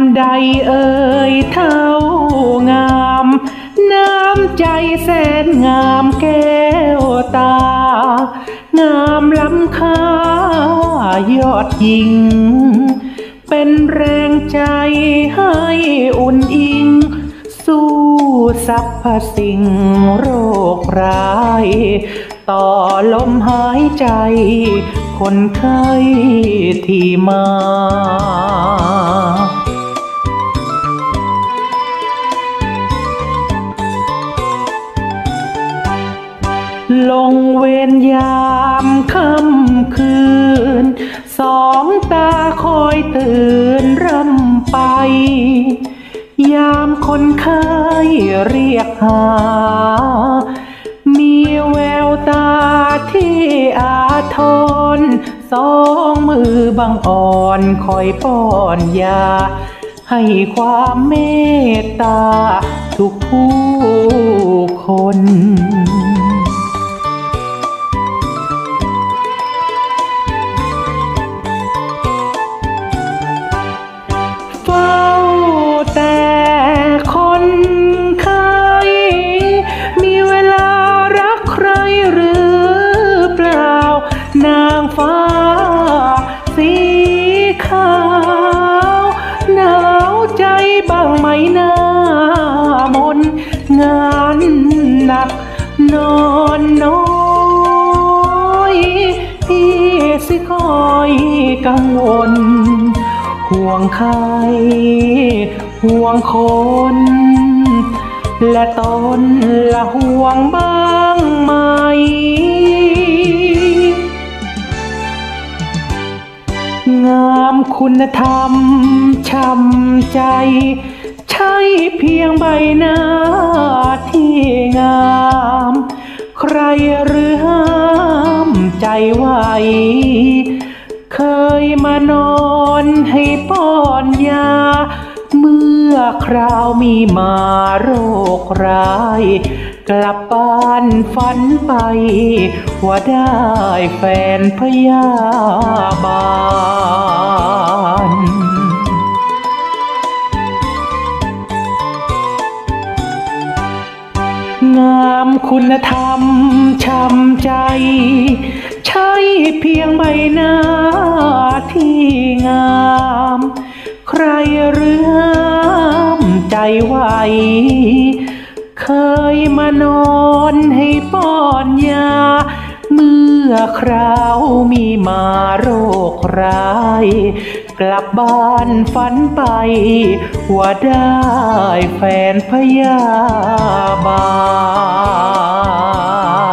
ใดเอ่ยเท่างามน้ำใจแสนงามแก้วตางามล้ำค่ายอดยิ่งเป็นแรงใจให้อุ่นอิงสู้สรรพสิ่งโรคร้ายต่อลมหายใจคนไข้ที่มาลงเวรยามค่ำคืนสองตาคอยตื่นรำไปยามคนไข้เรียกหามีแววตาที่อาทรสองมือบังอ่อนคอยป้อนยาให้ความเมตตาทุกผู้คนเฝ้าแต่คนไข้มีเวลารักใครหรือเปล่านางฟ้าสีขาวหนาวใจบ้างไหมหน้ามนงานหนักนอนน้อยพี่สิคอยกังวลห่วงใครห่วงคนและตนละห่วงบ้างไหมงามคุณธรรมช้ำใจใช่เพียงใบหน้าที่งามใครหรือห้ามใจไหวเคยมานอนให้ป้อนยาเมื่อคราวมีมาโรคร้ายกลับบ้านฝันไปว่าได้แฟนพยาบาลงามคุณธรรมช้ำใจใช่เพียงใบหน้าที่งามใครหรือห้ามใจไหวเคยมานอนให้ป้อนยาเมื่อคราวมีมาโรคร้ายกลับบ้านฝันไปว่าได้แฟนพยาบาล